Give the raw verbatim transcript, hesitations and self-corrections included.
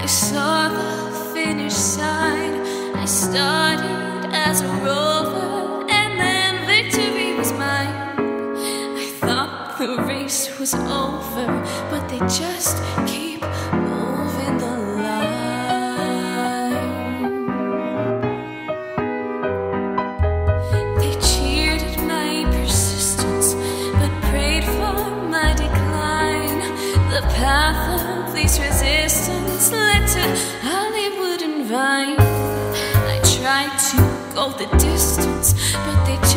I saw the finish sign. I started as a rover, and then victory was mine. I thought the race was over, but they just keep moving the line. They cheered at my persistence, but prayed for my decline. The path of least resistance led to Hollywood and Vine. I tried to go the distance, but they